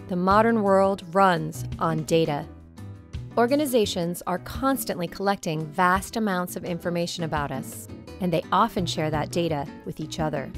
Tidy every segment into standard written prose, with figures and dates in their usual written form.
The modern world runs on data. Organizations are constantly collecting vast amounts of information about us, and they often share that data with each other.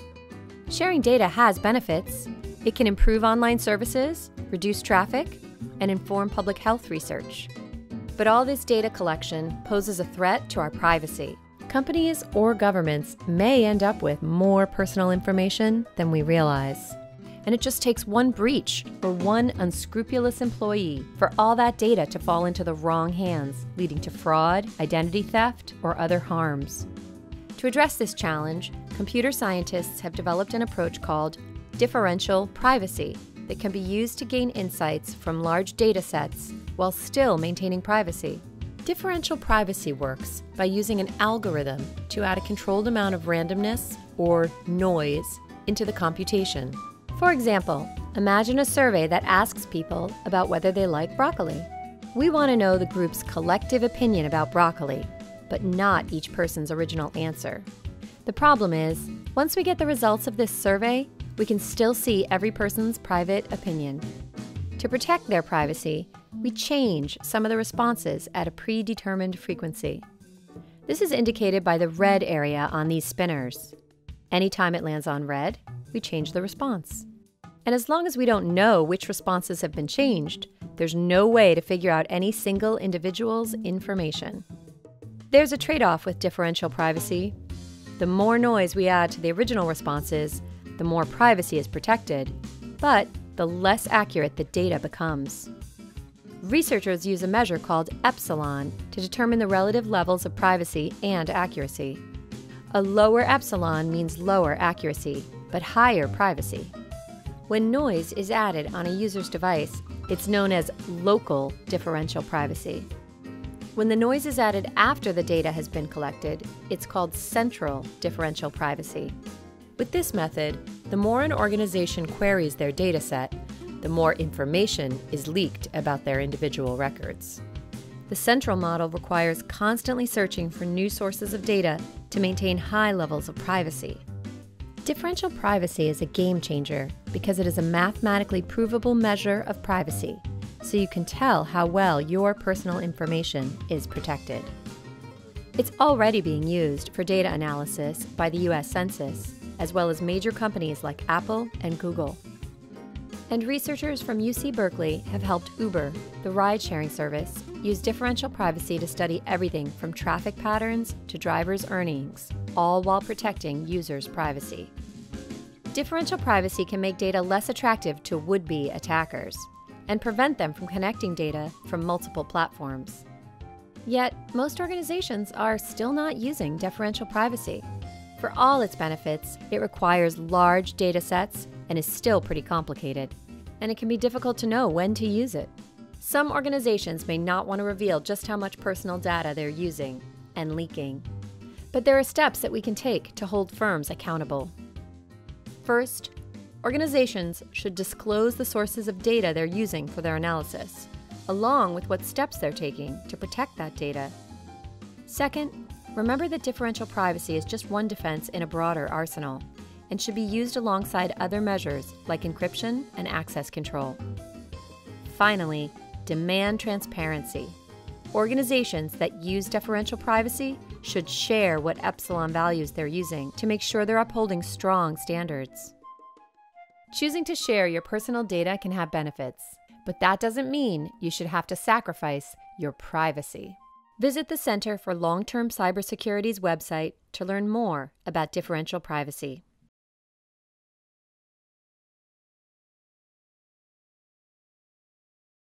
Sharing data has benefits. It can improve online services, reduce traffic, and inform public health research. But all this data collection poses a threat to our privacy. Companies or governments may end up with more personal information than we realize. And it just takes one breach or one unscrupulous employee for all that data to fall into the wrong hands, leading to fraud, identity theft, or other harms. To address this challenge, computer scientists have developed an approach called differential privacy that can be used to gain insights from large data sets while still maintaining privacy. Differential privacy works by using an algorithm to add a controlled amount of randomness or noise into the computation. For example, imagine a survey that asks people about whether they like broccoli. We want to know the group's collective opinion about broccoli, but not each person's original answer. The problem is, once we get the results of this survey, we can still see every person's private opinion. To protect their privacy, we change some of the responses at a predetermined frequency. This is indicated by the red area on these spinners. Anytime it lands on red, we change the response. And as long as we don't know which responses have been changed, there's no way to figure out any single individual's information. There's a trade-off with differential privacy. The more noise we add to the original responses, the more privacy is protected, but the less accurate the data becomes. Researchers use a measure called epsilon to determine the relative levels of privacy and accuracy. A lower epsilon means lower accuracy, but higher privacy. When noise is added on a user's device, it's known as local differential privacy. When the noise is added after the data has been collected, it's called central differential privacy. With this method, the more an organization queries their data set, the more information is leaked about their individual records. The central model requires constantly searching for new sources of data to maintain high levels of privacy. Differential privacy is a game changer because it is a mathematically provable measure of privacy, so you can tell how well your personal information is protected. It's already being used for data analysis by the US Census, as well as major companies like Apple and Google. And researchers from UC Berkeley have helped Uber, the ride-sharing service, use differential privacy to study everything from traffic patterns to drivers' earnings, all while protecting users' privacy. Differential privacy can make data less attractive to would-be attackers and prevent them from connecting data from multiple platforms. Yet, most organizations are still not using differential privacy. For all its benefits, it requires large data sets and is still pretty complicated, and it can be difficult to know when to use it. Some organizations may not want to reveal just how much personal data they're using and leaking. But there are steps that we can take to hold firms accountable. First, organizations should disclose the sources of data they're using for their analysis, along with what steps they're taking to protect that data. Second, remember that differential privacy is just one defense in a broader arsenal and should be used alongside other measures like encryption and access control. Finally, demand transparency. Organizations that use differential privacy should share what epsilon values they're using to make sure they're upholding strong standards. Choosing to share your personal data can have benefits, but that doesn't mean you should have to sacrifice your privacy. Visit the Center for Long-Term Cybersecurity's website to learn more about differential privacy.